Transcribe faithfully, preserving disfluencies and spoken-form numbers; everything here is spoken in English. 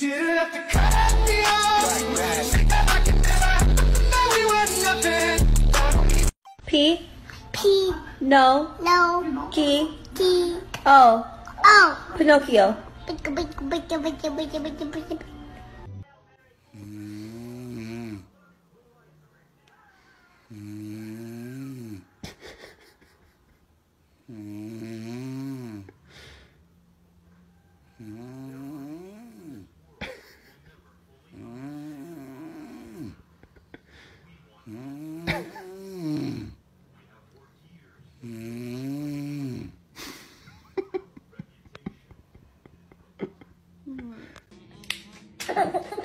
didn't have to cut me off. I could never know we were nothing. P. P. No. No. P. T. O. O. Pinocchio. Pick a pick a pick a pick a pick a pick a pick a. Mm. Mm. Mm. Mm. Mm. Mm.